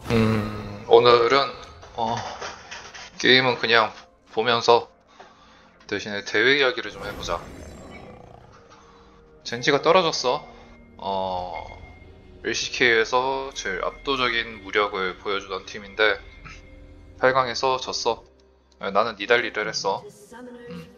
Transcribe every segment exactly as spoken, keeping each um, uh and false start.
음, 오늘은 어, 게임은 그냥 보면서 대신에 대회 이야기를 좀 해보자. 젠지가 떨어졌어. 어, 엘씨케이에서 제일 압도적인 무력을 보여주던 팀인데 팔 강에서 졌어. 나는 니달리를 했어. 음.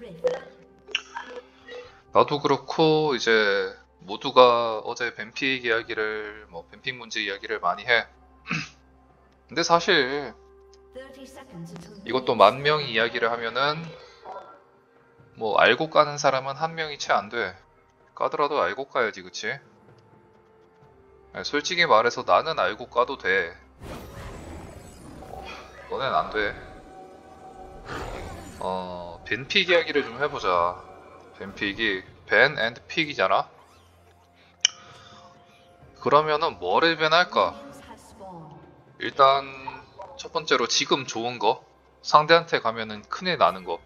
나도 그렇고 이제 모두가 어제 뱀픽 이야기를 뭐 뱀픽 문제 이야기를 많이 해. 근데 사실 이것도 만 명이 이야기를 하면은 뭐 알고 까는 사람은 한 명이 채 안 돼. 까더라도 알고 까야지, 그치? 아니, 솔직히 말해서 나는 알고 까도 돼. 너넨 안 돼. 어, 벤픽 이야기를 좀 해보자. 벤픽이 벤 앤드 픽이잖아? 그러면은 뭐를 벤할까? 일단 첫 번째로 지금 좋은 거. 상대한테 가면은 큰일 나는 거.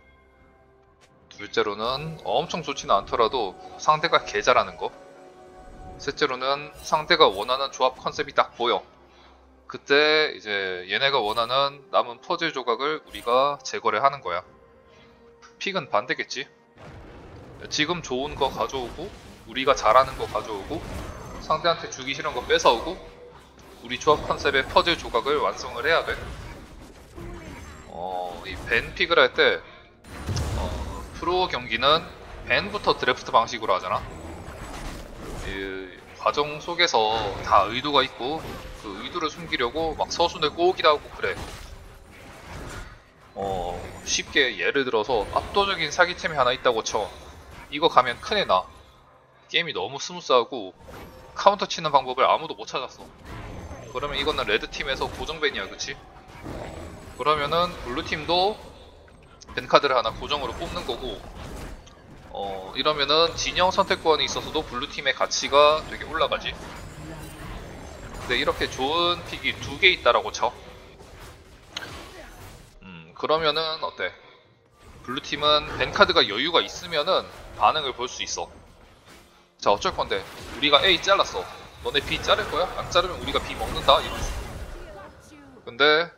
둘째로는 엄청 좋지는 않더라도 상대가 개 잘하는 거. 셋째로는 상대가 원하는 조합 컨셉이 딱 보여. 그때 이제 얘네가 원하는 남은 퍼즐 조각을 우리가 제거를 하는 거야. 픽은 반대겠지. 지금 좋은 거 가져오고 우리가 잘하는 거 가져오고 상대한테 주기 싫은 거 뺏어오고 우리 조합 컨셉의 퍼즐 조각을 완성을 해야 돼. 어, 이 벤 픽을 할 때 어, 프로 경기는 벤부터 드래프트 방식으로 하잖아. 이 과정 속에서 다 의도가 있고 그 의도를 숨기려고 막 서순을 꼬기도 하고 그래. 어, 쉽게 예를 들어서 압도적인 사기템이 하나 있다고 쳐. 이거 가면 큰일 나. 게임이 너무 스무스하고 카운터 치는 방법을 아무도 못 찾았어. 그러면 이거는 레드팀에서 고정벤이야, 그치? 그러면은 블루팀도 벤카드를 하나 고정으로 뽑는 거고, 어, 이러면은 진영 선택권이 있어서도 블루팀의 가치가 되게 올라가지. 근데 이렇게 좋은 픽이 두 개 있다라고 쳐. 음, 그러면은 어때? 블루팀은 벤카드가 여유가 있으면은 반응을 볼 수 있어. 자, 어쩔 건데 우리가 A 잘랐어. 너네 B 자를 거야? 안 자르면 우리가 B 먹는다? 이런 식으로. 근데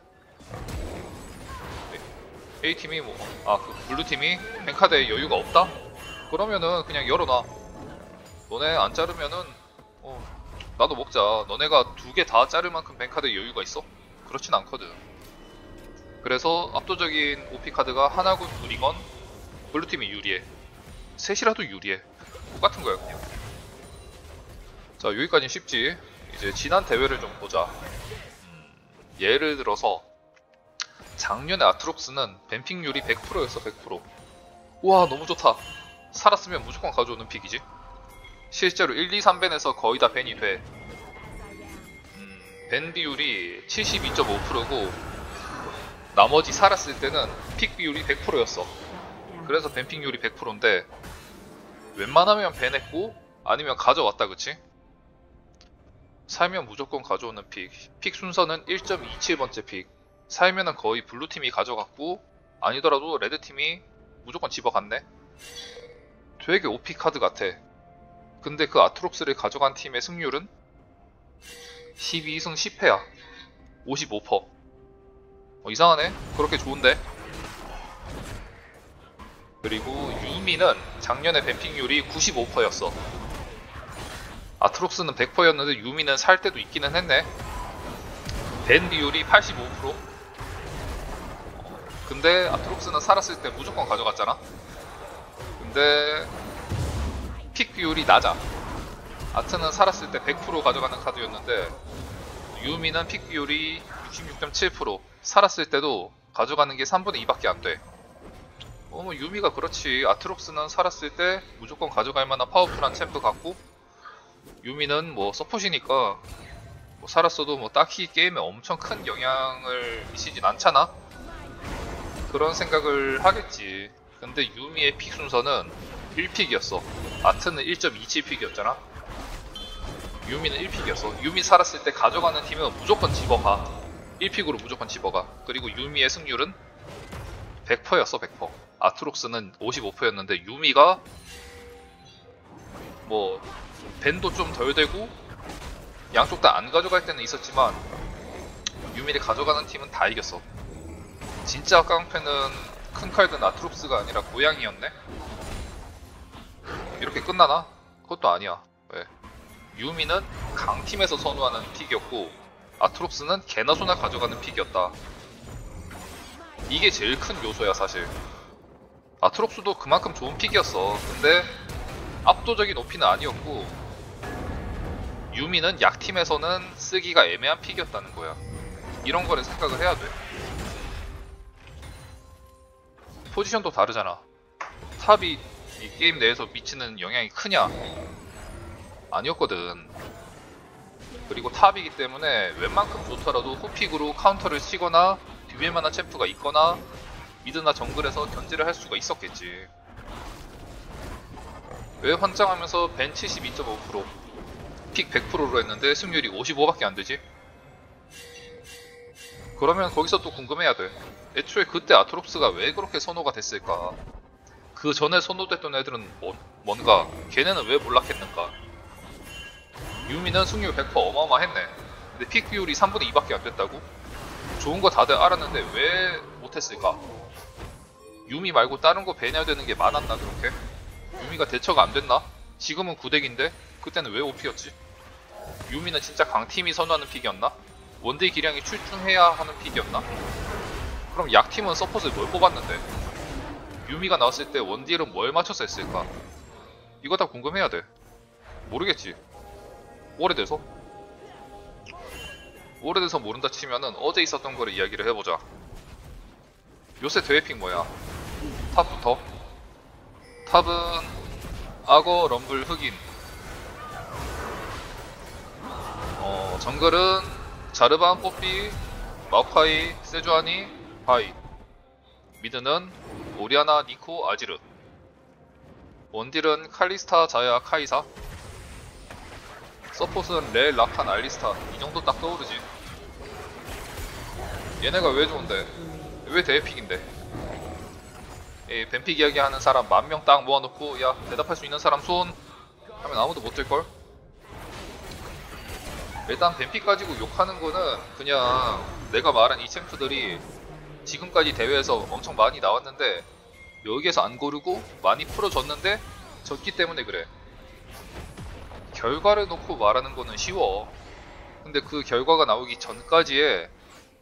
A팀이 뭐, 아, 그 블루팀이 벤카드에 여유가 없다? 그러면은 그냥 열어놔. 너네 안 자르면은 어, 나도 먹자. 너네가 두 개 다 자를 만큼 벤카드에 여유가 있어? 그렇진 않거든. 그래서 압도적인 오피 카드가 하나군 둘이건 블루팀이 유리해. 셋이라도 유리해. 똑같은 거야 그냥. 자, 여기까지는 쉽지. 이제 지난 대회를 좀 보자. 음, 예를 들어서 작년에 아트록스는 뱀픽률이 백 퍼센트였어. 백 퍼센트. 우와, 너무 좋다. 살았으면 무조건 가져오는 픽이지. 실제로 일, 이, 삼 벤에서 거의 다 벤이 돼. 음, 벤 비율이 칠십이 점 오 퍼센트고 나머지 살았을 때는 픽 비율이 백 퍼센트였어. 그래서 벤픽률이 백 퍼센트인데 웬만하면 벤했고 아니면 가져왔다, 그치? 살면 무조건 가져오는 픽. 픽 순서는 일 점 이칠 번째 픽. 살면은 거의 블루팀이 가져갔고 아니더라도 레드팀이 무조건 집어갔네. 되게 오피 카드 같아. 근데 그 아트록스를 가져간 팀의 승률은 십이 승 십 패야. 오십오 퍼센트. 어, 이상하네. 그렇게 좋은데. 그리고 유미는 작년에 뱀픽률이 구십오 퍼센트였어. 아트록스는 백 퍼센트였는데 유미는 살 때도 있기는 했네. 벤 비율이 팔십오 퍼센트. 근데 아트록스는 살았을 때 무조건 가져갔잖아. 근데 픽 비율이 낮아. 아트는 살았을 때 백 퍼센트 가져가는 카드였는데 유미는 픽 비율이 육십육 점 칠 퍼센트. 살았을 때도 가져가는 게 삼분의 이밖에 안 돼. 어, 뭐 유미가 그렇지. 아트록스는 살았을 때 무조건 가져갈 만한 파워풀한 챔프 같고 유미는 뭐 서폿이니까 뭐 살았어도 뭐 딱히 게임에 엄청 큰 영향을 미치진 않잖아. 그런 생각을 하겠지. 근데 유미의 픽 순서는 일 픽이었어. 아트는 일 점 이칠 픽이었잖아. 유미는 일 픽이었어. 유미 살았을 때 가져가는 팀은 무조건 집어가. 일 픽으로 무조건 집어가. 그리고 유미의 승률은 백 퍼센트였어. 백 퍼센트. 아트록스는 오십오 퍼센트였는데 유미가 뭐 벤도 좀 덜 되고 양쪽 다 안 가져갈 때는 있었지만 유미를 가져가는 팀은 다 이겼어. 진짜 깡패는 큰 칼드 나트롭스가 아니라 고양이였네? 이렇게 끝나나? 그것도 아니야. 왜? 유미는 강팀에서 선호하는 픽이었고 아트롭스는 개나 소나 가져가는 픽이었다. 이게 제일 큰 요소야 사실. 아트롭스도 그만큼 좋은 픽이었어. 근데 압도적인 오피는 아니었고 유미는 약팀에서는 쓰기가 애매한 픽이었다는 거야. 이런 거를 생각을 해야 돼. 포지션도 다르잖아. 탑이 이 게임 내에서 미치는 영향이 크냐? 아니었거든. 그리고 탑이기 때문에 웬만큼 좋더라도 후픽으로 카운터를 치거나 비빌 만한 챔프가 있거나 미드나 정글에서 견제를 할 수가 있었겠지. 왜 환장하면서 벤 칠십이 점 오 퍼센트, 픽 백 퍼센트로 했는데 승률이 오십오밖에 안 되지? 그러면 거기서 또 궁금해야 돼. 애초에 그때 아트롭스가 왜 그렇게 선호가 됐을까? 그 전에 선호됐던 애들은 뭐, 뭔가 걔네는 왜 몰락했는가? 유미는 승률 백 퍼센트 어마어마했네. 근데 픽 비율이 삼분의 이밖에 안 됐다고? 좋은 거 다들 알았는데 왜 못했을까? 유미 말고 다른 거 배려되는 게 많았나 그렇게? 유미가 대처가 안 됐나? 지금은 구덱인데 그때는 왜 오피였지? 유미는 진짜 강팀이 선호하는 픽이었나? 원딜 기량이 출중해야 하는 픽이었나? 그럼 약팀은 서폿을 뭘 뽑았는데? 유미가 나왔을 때 원딜은 뭘 맞춰서 했을까? 이거 다 궁금해야 돼. 모르겠지. 오래돼서? 오래돼서 모른다 치면은 어제 있었던 거를 이야기를 해보자. 요새 대회픽 뭐야? 탑부터? 탑은 악어, 럼블, 흑인. 어, 정글은 자르반, 뽀삐, 마오카이, 세주아니, 바이. 미드는 오리아나, 니코, 아지르. 원딜은 칼리스타, 자야, 카이사. 서폿은 렐, 라칸, 알리스타. 이 정도 딱 떠오르지. 얘네가 왜 좋은데? 왜 대회픽인데? 이 뱀픽 이야기하는 사람 만 명 딱 모아놓고 야 대답할 수 있는 사람 손 하면 아무도 못 들걸? 일단 뱀픽 가지고 욕하는 거는 그냥 내가 말한 이 챔프들이 지금까지 대회에서 엄청 많이 나왔는데 여기에서 안 고르고 많이 풀어줬는데 졌기 때문에 그래. 결과를 놓고 말하는 거는 쉬워. 근데 그 결과가 나오기 전까지의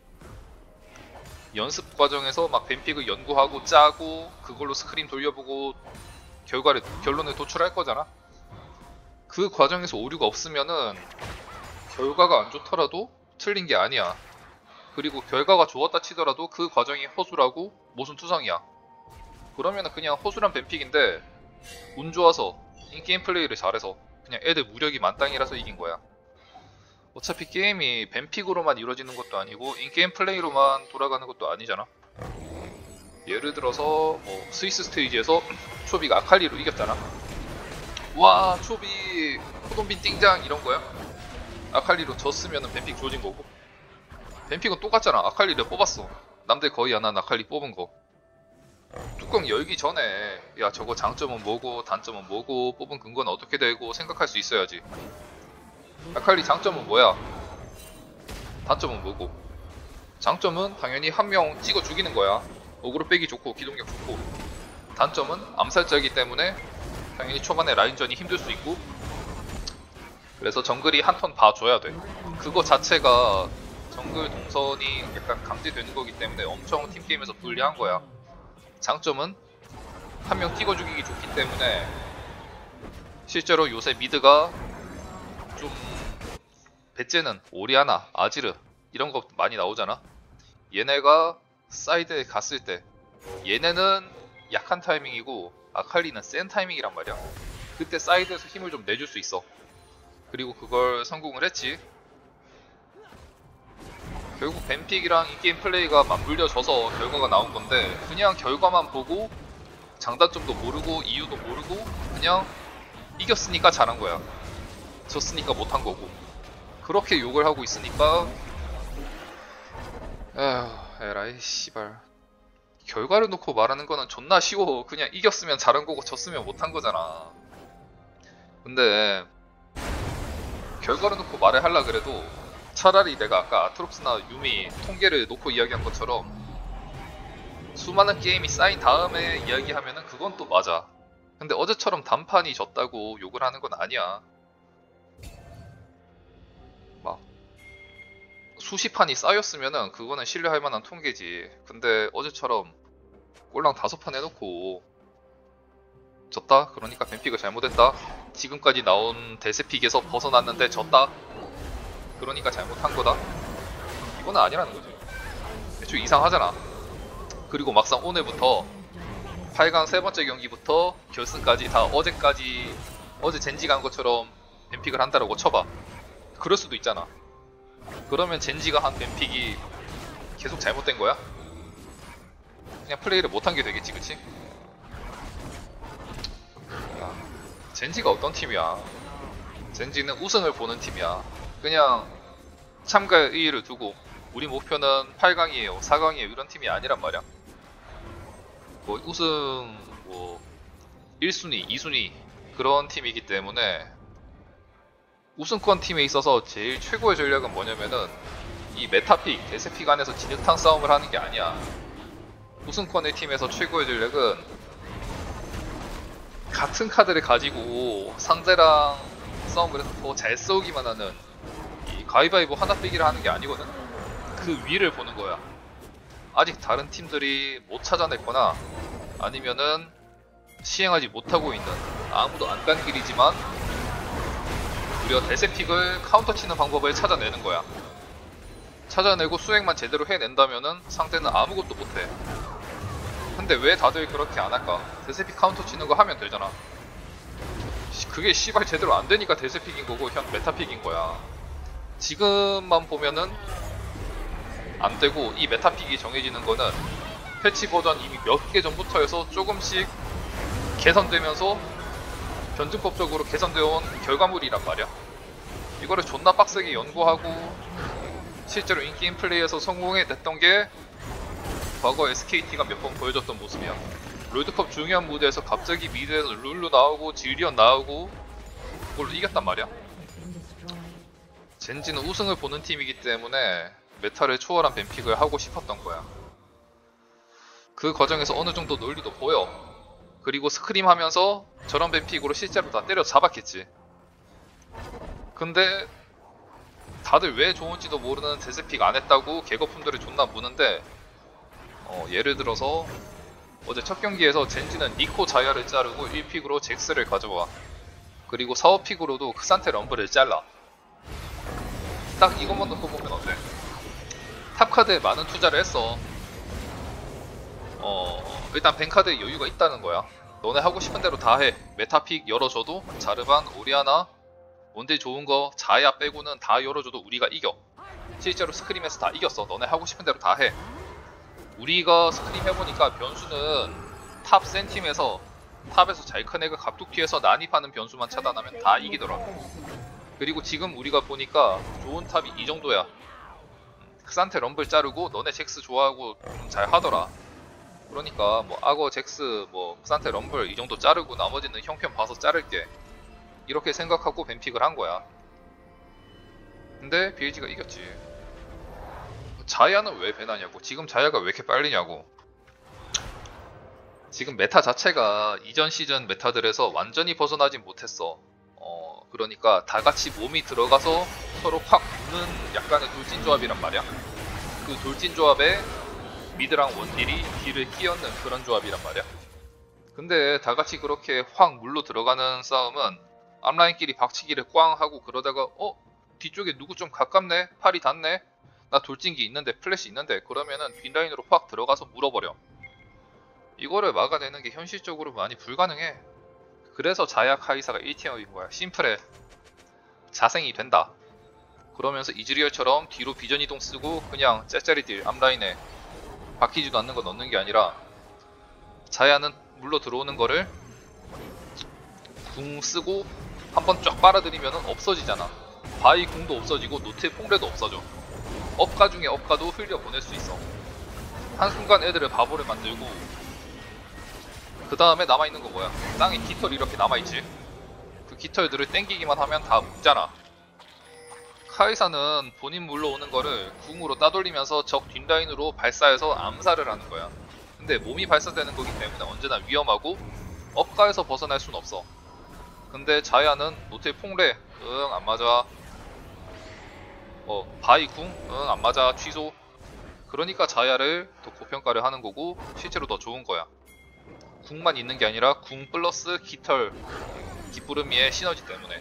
연습 과정에서 막 뱀픽을 연구하고 짜고 그걸로 스크림 돌려보고 결과를 결론을 도출할 거잖아. 그 과정에서 오류가 없으면은 결과가 안 좋더라도 틀린 게 아니야. 그리고 결과가 좋았다 치더라도 그 과정이 허술하고 모순투성이야. 그러면은 그냥 허술한 뱀픽인데 운 좋아서 인게임 플레이를 잘해서 그냥 애들 무력이 만땅이라서 이긴 거야. 어차피 게임이 뱀픽으로만 이루어지는 것도 아니고 인게임 플레이로만 돌아가는 것도 아니잖아. 예를 들어서 뭐 스위스 스테이지에서 초비가 아칼리로 이겼잖아. 와 초비 호돈빈 띵장 이런 거야. 아칼리로 졌으면 뱀픽 조진 거고. 뱀픽은 똑같잖아. 아칼리를 뽑았어. 남들 거의 안 한 아칼리 뽑은 거. 뚜껑 열기 전에 야 저거 장점은 뭐고 단점은 뭐고 뽑은 근거는 어떻게 되고 생각할 수 있어야지. 아칼리 장점은 뭐야? 단점은 뭐고? 장점은 당연히 한 명 찍어 죽이는 거야. 어그로 빼기 좋고 기동력 좋고. 단점은 암살자이기 때문에 당연히 초반에 라인전이 힘들 수 있고. 그래서 정글이 한 턴 봐줘야 돼. 그거 자체가 정글 동선이 약간 강제되는 거기 때문에 엄청 팀게임에서 불리한 거야. 장점은 한 명 찍어 죽이기 좋기 때문에 실제로 요새 미드가 좀 배째는 오리아나, 아지르 이런 거 많이 나오잖아. 얘네가 사이드에 갔을 때 얘네는 약한 타이밍이고 아칼리는 센 타이밍이란 말이야. 그때 사이드에서 힘을 좀 내줄 수 있어. 그리고 그걸 성공을 했지. 결국 뱀픽이랑 인게임 플레이가 맞물려져서 결과가 나온 건데 그냥 결과만 보고 장단점도 모르고 이유도 모르고 그냥 이겼으니까 잘한 거야. 졌으니까 못한 거고. 그렇게 욕을 하고 있으니까 에휴 에라이 씨발. 결과를 놓고 말하는 거는 존나 쉬워. 그냥 이겼으면 잘한 거고 졌으면 못한 거잖아. 근데 결과를 놓고 말을 하려 그래도 차라리 내가 아까 아트록스나 유미 통계를 놓고 이야기한 것처럼 수많은 게임이 쌓인 다음에 이야기하면은 그건 또 맞아. 근데 어제처럼 단판이 졌다고 욕을 하는 건 아니야. 막 수십 판이 쌓였으면은 그거는 신뢰할 만한 통계지. 근데 어제처럼 꼴랑 다섯 판 해놓고 졌다? 그러니까 뱀픽을 잘못했다? 지금까지 나온 대세픽에서 벗어났는데 졌다? 그러니까 잘못한 거다? 이거는 아니라는 거지. 애초에 이상하잖아. 그리고 막상 오늘부터 팔 강 세 번째 경기부터 결승까지 다 어제까지 어제 젠지가 한 것처럼 뱀픽을 한다라고 쳐봐. 그럴 수도 있잖아. 그러면 젠지가 한 뱀픽이 계속 잘못된 거야? 그냥 플레이를 못한 게 되겠지, 그치? 야, 젠지가 어떤 팀이야? 젠지는 우승을 보는 팀이야. 그냥 참가의 의의를 두고 우리 목표는 팔 강이에요, 사 강이에요 이런 팀이 아니란 말이야. 뭐 우승 뭐 일 순위, 이 순위 그런 팀이기 때문에 우승권 팀에 있어서 제일 최고의 전략은 뭐냐면은 이 메타픽, 대세픽 안에서 진흙탕 싸움을 하는 게 아니야. 우승권의 팀에서 최고의 전략은 같은 카드를 가지고 상대랑 싸움을 해서 더 잘 싸우기만 하는 이 가위바위보 하나 빼기를 하는 게 아니거든. 그 위를 보는 거야. 아직 다른 팀들이 못 찾아냈거나 아니면은 시행하지 못하고 있는 아무도 안 간 길이지만 우리가 대세픽을 카운터 치는 방법을 찾아내는 거야. 찾아내고 수행만 제대로 해낸다면은 상대는 아무것도 못해. 근데 왜 다들 그렇게 안 할까? 대세픽 카운터 치는 거 하면 되잖아. 그게 씨발 제대로 안 되니까 대세픽인 거고 현 메타픽인 거야. 지금만 보면은 안 되고 이 메타픽이 정해지는 거는 패치 버전 이미 몇 개 전부터여서 조금씩 개선되면서 변증법적으로 개선되어 온 결과물이란 말이야. 이거를 존나 빡세게 연구하고 실제로 인게임 플레이에서 성공해냈던 게 과거 에스케이티가 몇 번 보여줬던 모습이야. 롤드컵 중요한 무대에서 갑자기 미드에서 룰루 나오고 질리언 나오고 그걸로 이겼단 말이야. 젠지는 우승을 보는 팀이기 때문에 메타를 초월한 뱀픽을 하고 싶었던 거야. 그 과정에서 어느 정도 논리도 보여. 그리고 스크림 하면서 저런 뱀픽으로 실제로 다 때려 잡았겠지. 근데 다들 왜 좋은지도 모르는 대세픽 안 했다고 개거품들을 존나 무는데 어, 예를 들어서 어제 첫 경기에서 젠지는 니코 자야를 자르고 일 픽으로 잭스를 가져와. 그리고 사, 오 픽으로도 크산테 럼블을 잘라. 딱 이것만 놓고 보면 어때? 탑카드에 많은 투자를 했어. 어 일단 뱅카드에 여유가 있다는 거야. 너네 하고 싶은 대로 다 해. 메타픽 열어줘도 자르반, 오리아나 뭔데 좋은 거 자야 빼고는 다 열어줘도 우리가 이겨. 실제로 스크림에서 다 이겼어. 너네 하고 싶은 대로 다 해. 우리가 스크림 해보니까 변수는 탑 센 팀에서 탑에서 잘 큰 애가 갑툭튀해서 난입하는 변수만 차단하면 다 이기더라고. 그리고 지금 우리가 보니까 좋은 탑이 이 정도야. 크산테 럼블 자르고 너네 잭스 좋아하고 좀 잘 하더라. 그러니까 뭐 악어, 잭스, 뭐 크산테 럼블 이 정도 자르고 나머지는 형편 봐서 자를게. 이렇게 생각하고 뱀픽을 한 거야. 근데 비에이지가 이겼지. 자야는 왜 배나냐고. 지금 자야가 왜 이렇게 빨리냐고. 지금 메타 자체가 이전 시즌 메타들에서 완전히 벗어나진 못했어. 어 그러니까 다같이 몸이 들어가서 서로 확 부는 약간의 돌진 조합이란 말이야. 그 돌진 조합에 미드랑 원딜이 딜을 끼얹는 그런 조합이란 말이야. 근데 다같이 그렇게 확 물로 들어가는 싸움은 앞라인끼리 박치기를 꽝 하고 그러다가 어? 뒤쪽에 누구 좀 가깝네? 팔이 닿네? 나 돌진기 있는데 플래시 있는데 그러면은 뒷라인으로 확 들어가서 물어버려. 이거를 막아내는 게 현실적으로 많이 불가능해. 그래서 자야 카이사가 일 티어인 거야. 심플해. 자생이 된다. 그러면서 이즈리얼처럼 뒤로 비전 이동 쓰고 그냥 째짜리 딜 앞라인에 박히지도 않는 거 넣는 게 아니라 자야는 물러 들어오는 거를 궁 쓰고 한번 쫙 빨아들이면 없어지잖아. 바위 궁도 없어지고 노트의 폭래도 없어져. 업가 중에 업가도 흘려보낼 수 있어. 한순간 애들을 바보를 만들고 그 다음에 남아있는 거 뭐야? 땅에 깃털이 이렇게 남아있지. 그 깃털들을 땡기기만 하면 다 묵잖아. 카이사는 본인 물러오는 거를 궁으로 따돌리면서 적 뒷라인으로 발사해서 암살을 하는 거야. 근데 몸이 발사되는 거기 때문에 언제나 위험하고 업가에서 벗어날 순 없어. 근데 자야는 노트의 폭래, 응 안맞아. 어 바이 궁, 응 안맞아, 취소. 그러니까 자야를 더 고평가를 하는 거고 실제로 더 좋은 거야. 궁만 있는 게 아니라 궁 플러스 깃털, 깃부르미의 시너지 때문에.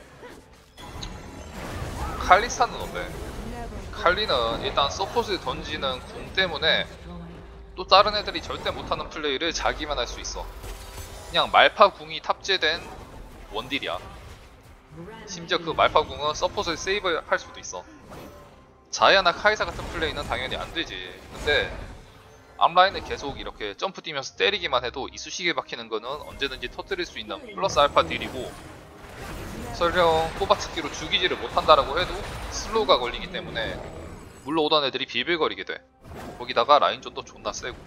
칼리스타는 어때? 칼리는 일단 서폿을 던지는 궁 때문에 또 다른 애들이 절대 못하는 플레이를 자기만 할 수 있어. 그냥 말파 궁이 탑재된 원딜이야. 심지어 그 말파 궁은 서폿을 세이브 할 수도 있어. 자야나 카이사 같은 플레이는 당연히 안 되지. 근데 앞라인을 계속 이렇게 점프 뛰면서 때리기만 해도 이쑤시개 박히는 거는 언제든지 터뜨릴 수 있는 플러스 알파 딜이고, 설령 꼬바츠키로 죽이지를 못한다라고 해도 슬로우가 걸리기 때문에 물러오던 애들이 빌빌거리게 돼. 거기다가 라인전도 존나 세고.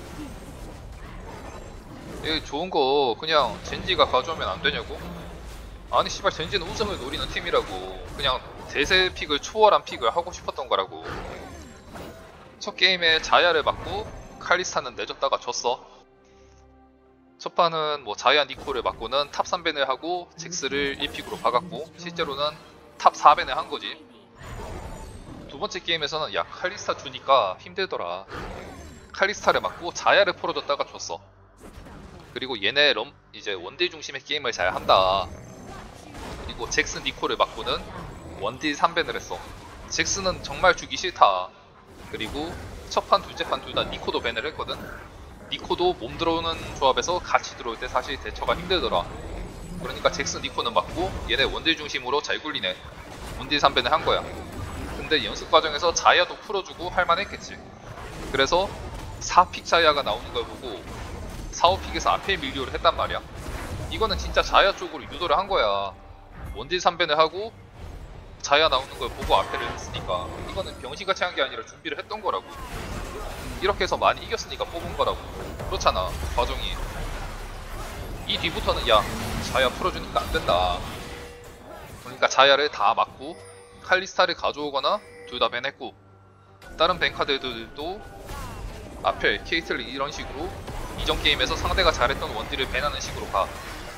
이 좋은 거 그냥 젠지가 가져오면 안 되냐고? 아니 씨발, 젠지는 우승을 노리는 팀이라고. 그냥 대세 픽을 초월한 픽을 하고 싶었던 거라고. 첫 게임에 자야를 맞고 칼리스타는 내줬다가 졌어. 첫 판은 뭐 자야 니코를 맞고는 탑 삼 밴을 하고 잭스를 일 픽으로 박았고 실제로는 탑 사 밴을 한 거지. 두 번째 게임에서는 야 칼리스타 주니까 힘들더라. 칼리스타를 맞고 자야를 풀어줬다가 졌어. 그리고 얘네 럼 이제 원딜 중심의 게임을 잘 한다. 그리고 잭스 니코를 맞고는 원딜 삼 밴을 했어. 잭스는 정말 주기 싫다. 그리고 첫 판, 둘째 판 둘 다 니코도 밴을 했거든. 니코도 몸 들어오는 조합에서 같이 들어올 때 사실 대처가 힘들더라. 그러니까 잭스 니코는 맞고 얘네 원딜 중심으로 잘 굴리네. 원딜 삼 밴을 한 거야. 근데 연습 과정에서 자야도 풀어주고 할만했겠지. 그래서 사 픽 자야가 나오는 걸 보고 사, 오 픽에서 앞에 밀리오를 했단 말이야. 이거는 진짜 자야 쪽으로 유도를 한 거야. 원딜 삼 밴을 하고 자야 나오는 걸 보고 앞에를 했으니까 이거는 병신같이 한 게 아니라 준비를 했던 거라고. 이렇게 해서 많이 이겼으니까 뽑은 거라고. 그렇잖아 과정이. 이 뒤부터는 야 자야 풀어주니까 안 된다. 그러니까 자야를 다 맞고 칼리스타를 가져오거나 둘 다 밴했고, 다른 밴카드들도 앞에 케이틀리 이런 식으로 이전 게임에서 상대가 잘했던 원딜을 밴하는 식으로 가.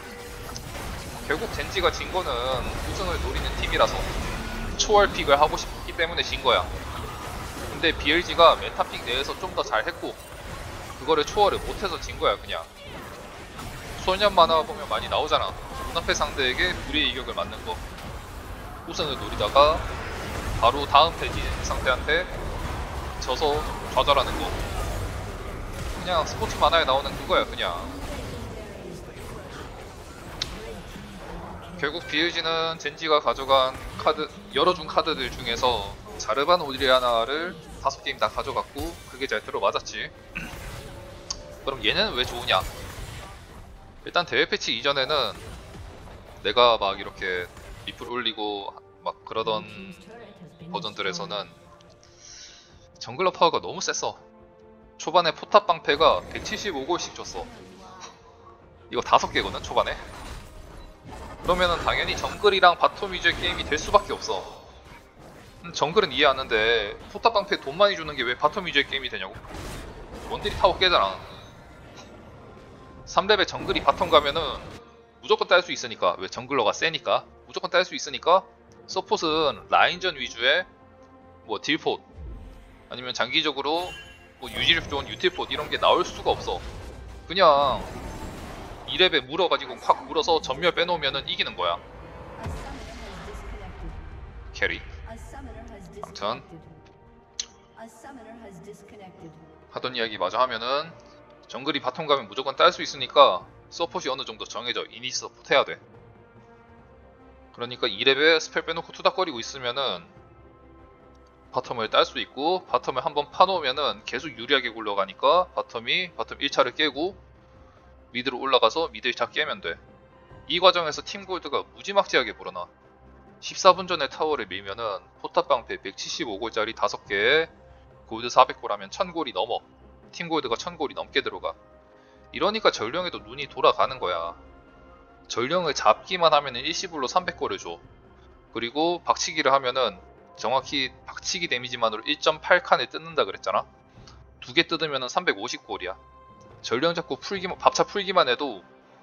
결국 젠지가 진 거는 우승을 노리는 팀이라서 초월 픽을 하고 싶기 때문에 진 거야. 근데 비엘지가 메타픽 내에서 좀 더 잘했고 그거를 초월을 못해서 진 거야. 그냥 소년 만화 보면 많이 나오잖아. 눈앞의 상대에게 불의 이격을 맞는 거. 우승을 노리다가 바로 다음 패지 상대한테 져서 좌절하는 거. 그냥 스포츠 만화에 나오는 그거야 그냥. 결국 비엘지는 젠지가 가져간 카드, 열어준 카드들 중에서 자르반 오드리아나를 다섯 게임 다 가져갔고 그게 잘 들어맞았지. 그럼 얘는 왜 좋으냐? 일단 대회 패치 이전에는 내가 막 이렇게 리플 올리고 막 그러던 버전들에서는 정글러 파워가 너무 셌어. 초반에 포탑 방패가 백칠십오 골씩 줬어. 이거 다섯 개거든 초반에. 그러면은 당연히 정글이랑 바텀 위주의 게임이 될 수밖에 없어. 음, 정글은 이해하는데 포탑 방패 돈 많이 주는 게 왜 바텀 위주의 게임이 되냐고. 원딜이 타워 깨잖아. 삼 레벨 정글이 바텀 가면은 무조건 딸 수 있으니까. 왜? 정글러가 세니까 무조건 딸 수 있으니까. 서폿은 라인전 위주의 뭐 딜폿 아니면 장기적으로 뭐 유지력 좋은 유틸폿 이런 게 나올 수가 없어. 그냥 이 레벨 물어가지고 확 물어서 전멸 빼놓으면은 이기는 거야. 캐리. 아무튼 하던 이야기 마저 하면은 정글이 바텀 가면 무조건 딸 수 있으니까 서폿이 어느 정도 정해져. 이니시 서폿 해야 돼. 그러니까 이 레벨 스펠 빼놓고 투닥거리고 있으면은 바텀을 딸 수 있고, 바텀을 한번 파놓으면은 계속 유리하게 굴러가니까 바텀이 바텀 일 차를 깨고 미드로 올라가서 미드 일 차 깨면 돼. 이 과정에서 팀 골드가 무지막지하게 불어나. 십사 분 전에 타워를 밀면은 포탑 방패 백칠십오 골짜리 다섯 개에 골드 사백 골 하면 천 골이 넘어. 팀 골드가 천 골이 넘게 들어가. 이러니까 전령에도 눈이 돌아가는 거야. 전령을 잡기만 하면은 일시불로 삼백 골을 줘. 그리고 박치기를 하면은 정확히 박치기 데미지만으로 일 점 팔 칸을 뜯는다 그랬잖아. 두 개 뜯으면 삼백오십 골이야. 전령 잡고 풀기만, 밥차 풀기만 해도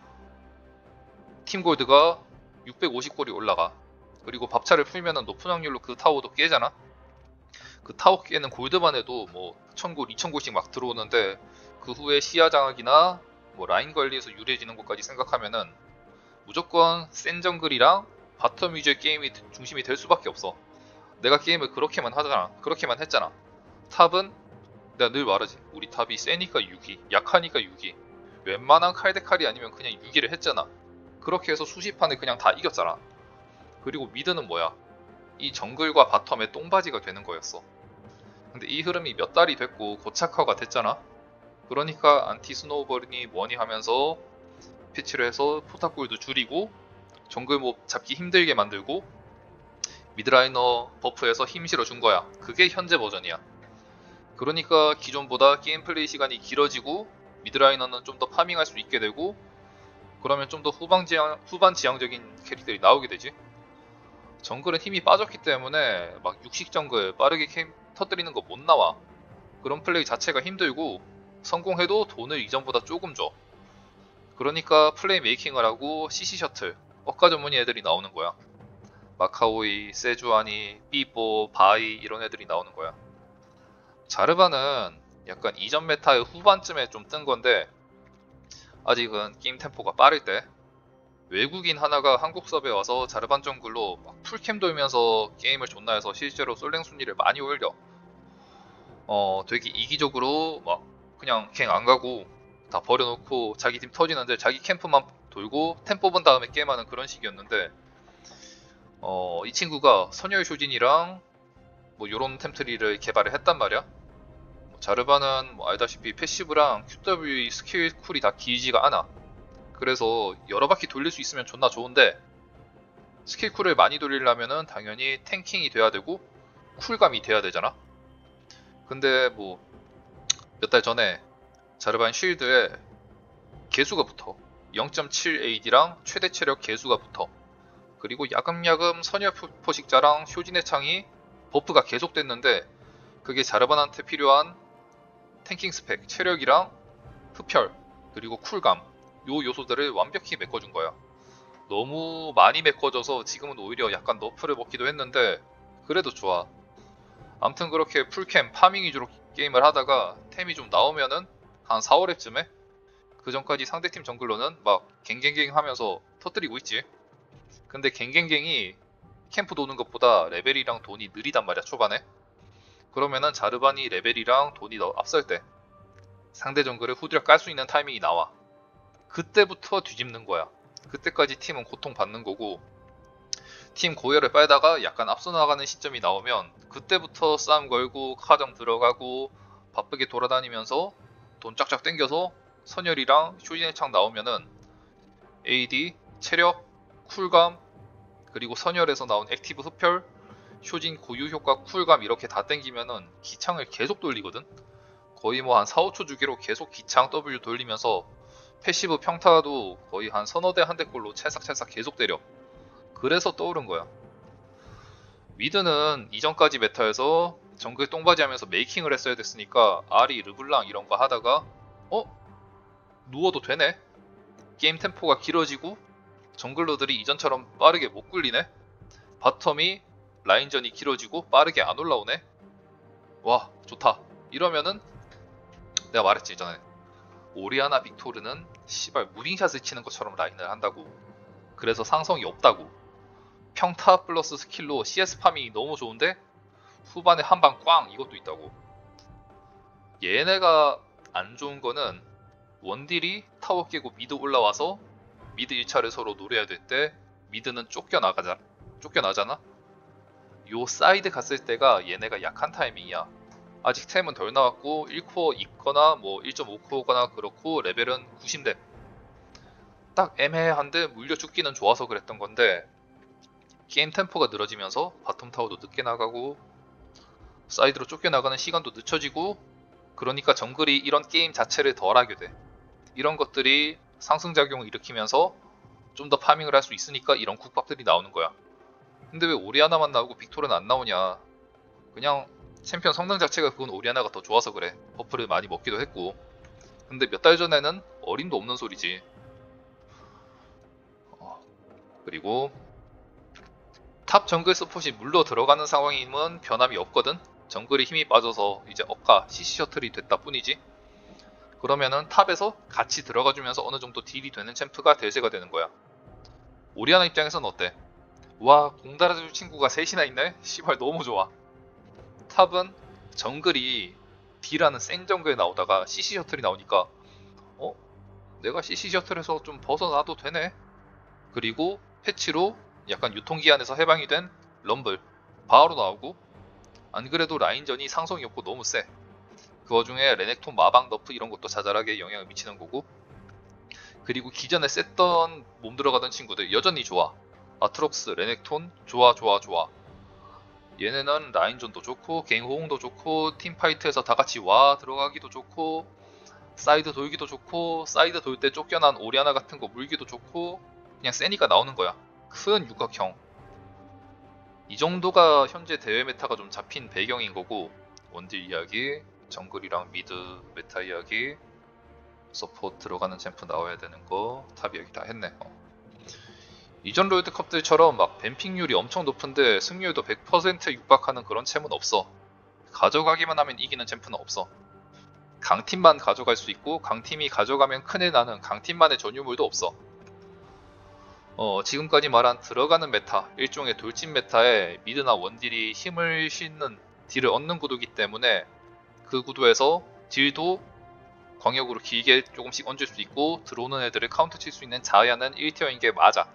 팀 골드가 육백오십 골이 올라가. 그리고 밥차를 풀면 높은 확률로 그 타워도 깨잖아. 그 타워 깨는 골드만 해도 뭐 천 골, 이천 골씩 막 들어오는데, 그 후에 시야 장악이나 뭐 라인 관리에서 유리해지는 것까지 생각하면은 무조건 센 정글이랑 바텀 위주의 게임이 중심이 될 수밖에 없어. 내가 게임을 그렇게만 하잖아. 그렇게만 했잖아. 탑은 내가 늘 말하지. 우리 탑이 세니까 육 위, 약하니까 육 위. 웬만한 칼대칼이 아니면 그냥 육 위를 했잖아. 그렇게 해서 수십 판을 그냥 다 이겼잖아. 그리고 미드는 뭐야? 이 정글과 바텀의 똥바지가 되는 거였어. 근데 이 흐름이 몇 달이 됐고 고착화가 됐잖아. 그러니까 안티 스노우볼이 뭐니 하면서 패치를 해서 포탑골도 줄이고 정글 몹 잡기 힘들게 만들고 미드라이너 버프에서 힘 실어준 거야. 그게 현재 버전이야. 그러니까 기존보다 게임 플레이 시간이 길어지고 미드라이너는 좀 더 파밍할 수 있게 되고, 그러면 좀 더 후방 지향, 후반 지향적인 캐릭들이 나오게 되지. 정글은 힘이 빠졌기 때문에 막 육식 정글 빠르게 캠 터뜨리는 거 못 나와. 그런 플레이 자체가 힘들고 성공해도 돈을 이전보다 조금 줘. 그러니까 플레이 메이킹을 하고 씨씨 셔틀, 억가 전문의 애들이 나오는 거야. 마카오이, 세주아니, 삐뽀, 바이 이런 애들이 나오는 거야. 자르바는 약간 이전 메타의 후반쯤에 좀 뜬 건데, 아직은 게임 템포가 빠를 때 외국인 하나가 한국 서버에 와서 자르반 정글로 막 풀캠 돌면서 게임을 존나 해서 실제로 솔랭 순위를 많이 올려. 어 되게 이기적으로 막 그냥 갱 안 가고 다 버려놓고 자기 팀 터지는데 자기 캠프만 돌고 템 뽑은 다음에 게임하는 그런 식이었는데, 어 이 친구가 선열 쇼진이랑 뭐 요런 템트리를 개발을 했단 말이야. 뭐 자르바는 뭐 알다시피 패시브랑 큐더블유 스킬 쿨이 다 길지가 않아. 그래서 여러 바퀴 돌릴 수 있으면 존나 좋은데, 스킬 쿨을 많이 돌리려면은 당연히 탱킹이 돼야 되고 쿨감이 돼야 되잖아. 근데 뭐 몇 달 전에 자르반 쉴드에 개수가 붙어. 영 점 칠 에이디랑 최대 체력 개수가 붙어. 그리고 야금야금 선열 포식자랑 쇼진의 창이 버프가 계속됐는데, 그게 자르반한테 필요한 탱킹 스펙, 체력이랑 흡혈, 그리고 쿨감, 요 요소들을 완벽히 메꿔준 거야. 너무 많이 메꿔져서 지금은 오히려 약간 너프를 먹기도 했는데 그래도 좋아. 암튼 그렇게 풀캠 파밍 위주로 게임을 하다가 템이 좀 나오면은 한 사월 랩쯤에 그 전까지 상대팀 정글러는 막 갱갱갱 하면서 터뜨리고 있지. 근데 갱갱갱이 캠프 도는 것보다 레벨이랑 돈이 느리단 말이야, 초반에. 그러면은 자르반이 레벨이랑 돈이 더 앞설 때 상대 정글을 후드려 깔 수 있는 타이밍이 나와. 그때부터 뒤집는 거야. 그때까지 팀은 고통받는 거고, 팀 고열을 빨다가 약간 앞서 나가는 시점이 나오면 그때부터 싸움 걸고 카정 들어가고 바쁘게 돌아다니면서 돈 쫙쫙 땡겨서 선열이랑 쇼진의 창 나오면은 에이디, 체력, 쿨감, 그리고 선열에서 나온 액티브 흡혈, 쇼진 고유 효과 쿨감 이렇게 다 땡기면은 기창을 계속 돌리거든. 거의 뭐 한 사, 오 초 주기로 계속 기창 W 돌리면서 패시브 평타도 거의 한 서너 대 한 대꼴로 찰싹찰싹 계속 때려. 그래서 떠오른 거야. 미드는 이전까지 메타에서 정글 똥바지 하면서 메이킹을 했어야 됐으니까 아리, 르블랑 이런 거 하다가 어? 누워도 되네? 게임 템포가 길어지고 정글러들이 이전처럼 빠르게 못 굴리네? 바텀이 라인전이 길어지고 빠르게 안 올라오네? 와, 좋다. 이러면은 내가 말했지 전에, 오리아나 빅토르는 씨발 무빙샷을 치는 것처럼 라인을 한다고. 그래서 상성이 없다고. 평타 플러스 스킬로 씨에스 파밍이 너무 좋은데 후반에 한방 꽝 이것도 있다고. 얘네가 안 좋은 거는 원딜이 타워 깨고 미드 올라와서 미드 일 차를 서로 노려야 될 때 미드는 쫓겨나가자, 쫓겨나잖아? 요 사이드 갔을 때가 얘네가 약한 타이밍이야. 아직 템은 덜 나왔고 일 코어 있거나 뭐 일 점 오 코어거나 그렇고 레벨은 구십 렙. 딱 애매한데 물려 죽기는 좋아서 그랬던 건데, 게임 템포가 늘어지면서 바텀 타워도 늦게 나가고 사이드로 쫓겨나가는 시간도 늦춰지고, 그러니까 정글이 이런 게임 자체를 덜 하게 돼. 이런 것들이 상승작용을 일으키면서 좀 더 파밍을 할 수 있으니까 이런 국밥들이 나오는 거야. 근데 왜 오리아나만 나오고 빅토르는 안 나오냐. 그냥 챔피언 성능 자체가 그건 오리아나가 더 좋아서 그래. 버프를 많이 먹기도 했고. 근데 몇 달 전에는 어림도 없는 소리지. 어, 그리고 탑 정글 서폿이 물러 들어가는 상황이면 변함이 없거든. 정글이 힘이 빠져서 이제 억가 씨씨 셔틀이 됐다 뿐이지. 그러면은 탑에서 같이 들어가주면서 어느 정도 딜이 되는 챔프가 대세가 되는 거야. 오리아나 입장에서는 어때? 와, 공 달아줄 친구가 셋이나 있네? 씨발 너무 좋아. 탑은 정글이 딜하는 생정글에 나오다가 씨씨 셔틀이 나오니까 어? 내가 씨씨 셔틀에서 좀 벗어나도 되네? 그리고 패치로 약간 유통기한에서 해방이 된 럼블 바로 나오고, 안 그래도 라인전이 상성이 없고 너무 세. 그 와중에 레넥톤 마방 너프 이런 것도 자잘하게 영향을 미치는 거고, 그리고 기존에 셌던 몸 들어가던 친구들 여전히 좋아. 아트록스, 레넥톤 좋아 좋아 좋아. 얘네는 라인전도 좋고 개인 호응도 좋고 팀파이트에서 다같이 와 들어가기도 좋고 사이드 돌기도 좋고 사이드 돌 때 쫓겨난 오리아나 같은 거 물기도 좋고 그냥 세니까 나오는 거야. 큰 육각형. 이 정도가 현재 대회 메타가 좀 잡힌 배경인 거고, 원딜 이야기, 정글이랑 미드 메타 이야기, 서포트 들어가는 챔프 나와야 되는 거, 탑 이야기 다 했네. 어. 이전 롤드컵들처럼 막 뱀핑률이 엄청 높은데 승률도 백 퍼센트 육박하는 그런 챔은 없어. 가져가기만 하면 이기는 챔프는 없어. 강팀만 가져갈 수 있고 강팀이 가져가면 큰일 나는 강팀만의 전유물도 없어. 어, 지금까지 말한 들어가는 메타, 일종의 돌진 메타에 미드나 원딜이 힘을 싣는 딜을 얻는 구도이기 때문에 그 구도에서 딜도 광역으로 길게 조금씩 얹을 수 있고 들어오는 애들을 카운터 칠 수 있는 자야는 일 티어인 게 맞아.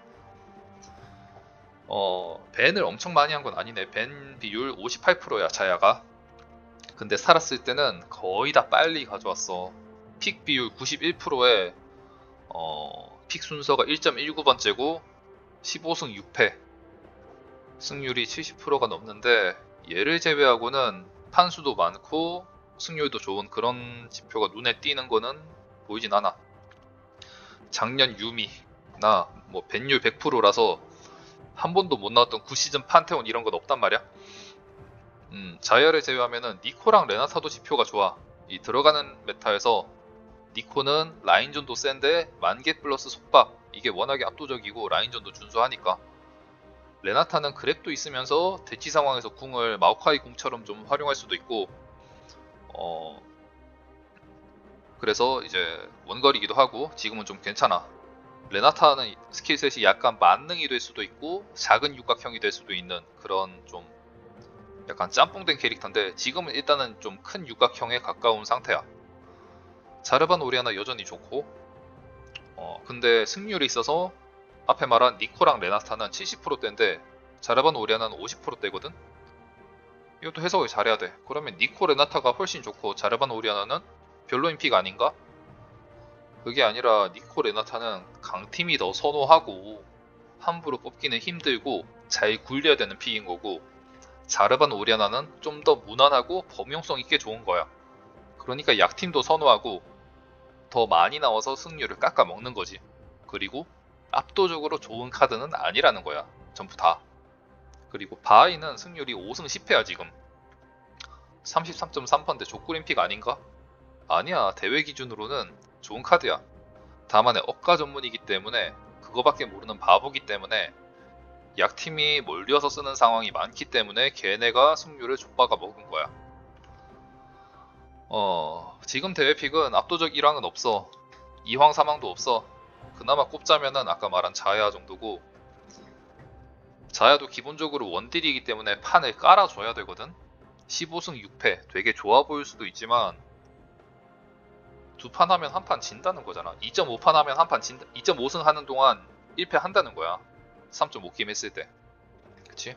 어, 밴을 엄청 많이 한 건 아니네. 밴 비율 오십팔 퍼센트야 자야가. 근데 살았을 때는 거의 다 빨리 가져왔어. 픽 비율 구십일 퍼센트에 어, 픽 순서가 일 점 일구 번째고 십오 승 육 패, 승률이 칠십 퍼센트가 넘는데 얘를 제외하고는 판수도 많고 승률도 좋은 그런 지표가 눈에 띄는 거는 보이진 않아. 작년 유미나 뭐 밴율 백 퍼센트라서 한 번도 못 나왔던 구 시즌 판테온 이런 건 없단 말이야. 음, 자이아를 제외하면은 니코랑 레나타도 지표가 좋아. 이 들어가는 메타에서 니코는 라인전도 센데 만개 플러스 속박 이게 워낙에 압도적이고 라인전도 준수하니까. 레나타는 그랩도 있으면서 대치 상황에서 궁을 마오카이 궁처럼 좀 활용할 수도 있고, 어 그래서 이제 원거리기도 하고 지금은 좀 괜찮아. 레나타는 스킬셋이 약간 만능이 될 수도 있고 작은 육각형이 될 수도 있는 그런 좀 약간 짬뽕된 캐릭터인데 지금은 일단은 좀 큰 육각형에 가까운 상태야. 자르반 오리아나 여전히 좋고, 어 근데 승률이 있어서 앞에 말한 니코랑 레나타는 칠십 퍼센트대인데 자르반 오리아나는 오십 퍼센트대거든? 이것도 해석을 잘해야 돼. 그러면 니코 레나타가 훨씬 좋고 자르반 오리아나는 별로인 픽 아닌가? 그게 아니라 니코 레나타는 강팀이 더 선호하고 함부로 뽑기는 힘들고 잘 굴려야 되는 픽인 거고, 자르반 오리아나는 좀 더 무난하고 범용성 있게 좋은 거야. 그러니까 약팀도 선호하고 더 많이 나와서 승률을 깎아 먹는 거지. 그리고 압도적으로 좋은 카드는 아니라는 거야. 전부 다. 그리고 바이는 승률이 오 승 십 패야 지금. 삼십삼 점 삼 퍼센트인데 족구린 픽 아닌가? 아니야. 대회 기준으로는 좋은 카드야. 다만에 억가 전문이기 때문에 그거밖에 모르는 바보기 때문에 약팀이 몰려서 쓰는 상황이 많기 때문에 걔네가 승률을 족박아 먹은 거야. 어 지금 대회 픽은 압도적 일 황은 없어. 이 황 삼 황도 없어. 그나마 꼽자면은 아까 말한 자야 정도고, 자야도 기본적으로 원딜이기 때문에 판을 깔아줘야 되거든. 십오 승 육 패 되게 좋아 보일 수도 있지만 두 판 하면 한 판 진다는 거잖아. 이 점 오 판 하면 한 판 진다. 이 점 오 승 하는 동안 일 패 한다는 거야. 삼 점 오 게임 했을 때. 그치?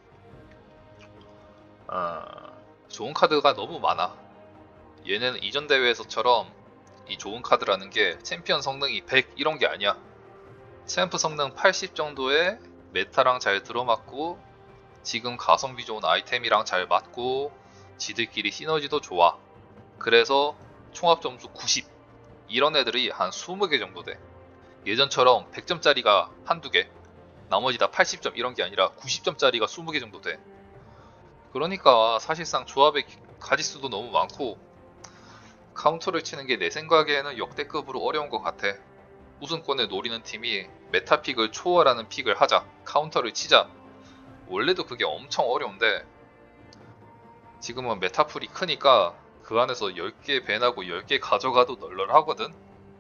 어, 좋은 카드가 너무 많아. 얘네는 이전 대회에서처럼 이 좋은 카드라는 게 챔피언 성능이 백 이런 게 아니야. 챔프 성능 팔십 정도에 메타랑 잘 들어맞고 지금 가성비 좋은 아이템이랑 잘 맞고 지들끼리 시너지도 좋아. 그래서 총합 점수 구십 이런 애들이 한 이십 개 정도 돼. 예전처럼 백 점짜리가 한두 개, 나머지 다 팔십 점 이런 게 아니라 구십 점짜리가 이십 개 정도 돼. 그러니까 사실상 조합의 가짓수도 너무 많고 카운터를 치는 게 내 생각에는 역대급으로 어려운 것 같아. 우승권을 노리는 팀이 메타픽을 초월하는 픽을 하자, 카운터를 치자. 원래도 그게 엄청 어려운데 지금은 메타풀이 크니까 그 안에서 열 개 밴하고 열 개 가져가도 널널하거든.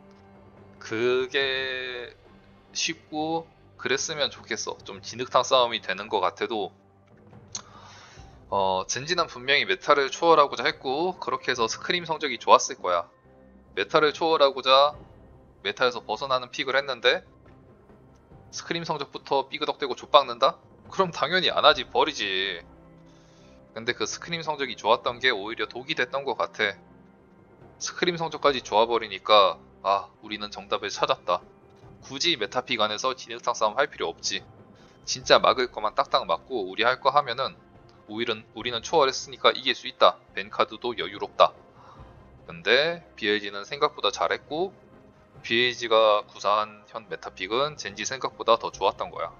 그게 쉽고 그랬으면 좋겠어. 좀 진흙탕 싸움이 되는 것 같아도 어, 젠지는 분명히 메타를 초월하고자 했고 그렇게 해서 스크림 성적이 좋았을 거야. 메타를 초월하고자 메타에서 벗어나는 픽을 했는데 스크림 성적부터 삐그덕대고 좆박는다? 그럼 당연히 안하지, 버리지. 근데 그 스크림 성적이 좋았던 게 오히려 독이 됐던 것 같아. 스크림 성적까지 좋아버리니까 아, 우리는 정답을 찾았다. 굳이 메타픽 안에서 진흙탕 싸움 할 필요 없지. 진짜 막을 거만 딱딱 막고 우리 할 거 하면은 우리는, 우리는 초월했으니까 이길 수 있다. 벤카드도 여유롭다. 근데 비엘지는 생각보다 잘했고 비엘지가 구사한 현 메타픽은 젠지 생각보다 더 좋았던 거야.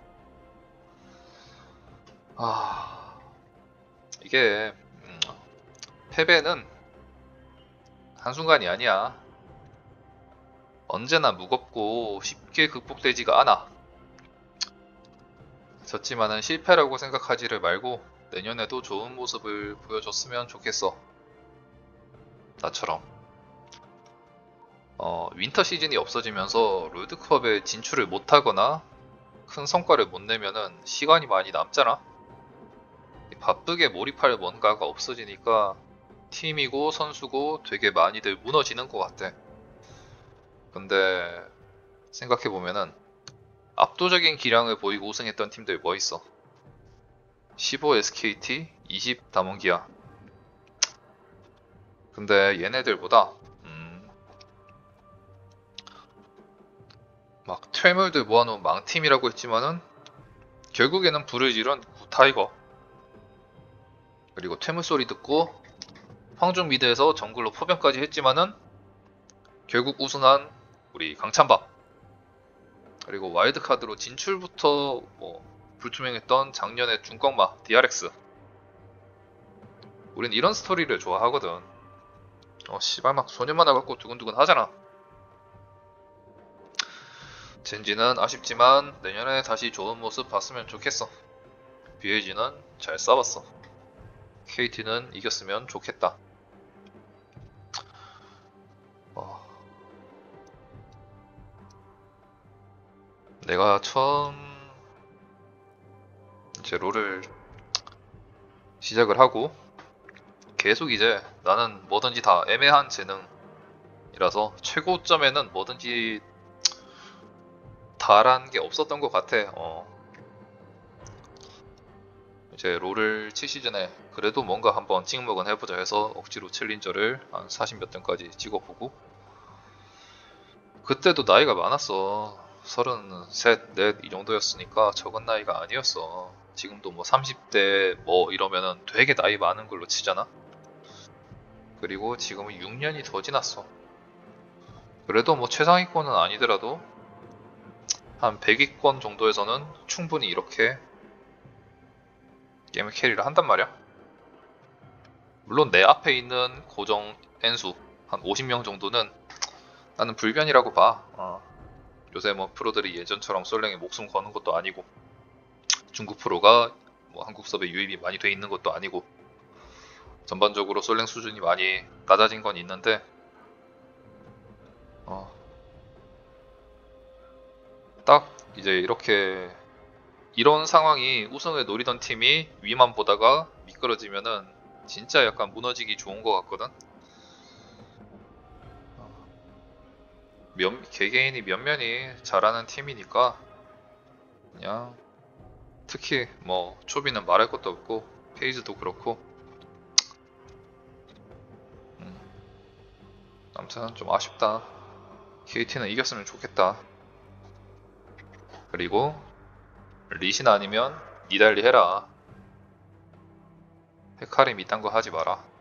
아... 이게 음, 패배는 한순간이 아니야. 언제나 무겁고 쉽게 극복되지가 않아. 졌지만은 실패라고 생각하지를 말고 내년에도 좋은 모습을 보여줬으면 좋겠어. 나처럼. 어, 윈터 시즌이 없어지면서 롤드컵에 진출을 못하거나 큰 성과를 못 내면은 시간이 많이 남잖아. 바쁘게 몰입할 뭔가가 없어지니까 팀이고 선수고 되게 많이들 무너지는 것 같아. 근데 생각해보면은 압도적인 기량을 보이고 우승했던 팀들 뭐 있어? 십오 에스케이티, 이십 다몬기아. 근데 얘네들보다 음, 막 퇴물들 모아놓은 망팀이라고 했지만은 결국에는 불을 지른 구타이거, 그리고 퇴물 소리 듣고 황중 미드에서 정글로 포병까지 했지만은 결국 우승한 우리 강찬밥, 그리고 와일드카드로 진출부터 뭐 불투명했던 작년의 중꺾마 디알엑스. 우린 이런 스토리를 좋아하거든. 어 씨발 막 소년 만화 갖고 두근두근 하잖아. 젠지는 아쉽지만 내년에 다시 좋은 모습 봤으면 좋겠어. 비에이지는 잘 싸웠어. 케이티는 이겼으면 좋겠다. 어... 내가 처음 이제 롤을 시작을 하고 계속 이제 나는 뭐든지 다 애매한 재능이라서 최고점에는 뭐든지 다란 게 없었던 것 같아. 어. 이제 롤을 칠 시즌에 그래도 뭔가 한번 찍먹은 해보자 해서 억지로 챌린저를 한 사십 몇 등까지 찍어보고, 그때도 나이가 많았어. 서른셋, 넷 이 정도였으니까 적은 나이가 아니었어. 지금도 뭐 삼십 대 뭐 이러면은 되게 나이 많은 걸로 치잖아. 그리고 지금은 육 년이 더 지났어. 그래도 뭐 최상위권은 아니더라도 한 백 위권 정도에서는 충분히 이렇게 게임을 캐리를 한단 말이야. 물론 내 앞에 있는 고정 N수 한 오십 명 정도는 나는 불변이라고 봐. 어. 요새 뭐 프로들이 예전처럼 솔랭에 목숨 거는 것도 아니고 중국 프로가 뭐 한국 서버에 유입이 많이 돼 있는 것도 아니고 전반적으로 솔랭 수준이 많이 낮아진 건 있는데 어. 딱 이제 이렇게 이런 상황이 우승을 노리던 팀이 위만 보다가 미끄러지면은 진짜 약간 무너지기 좋은 것 같거든. 몇, 개개인이 면면이 잘하는 팀이니까 그냥 특히 뭐 초비는 말할 것도 없고 페이즈도 그렇고 음, 아무튼 좀 아쉽다. 케이티는 이겼으면 좋겠다. 그리고 리신 아니면 니달리 해라. 헤카림 이딴 거 하지 마라.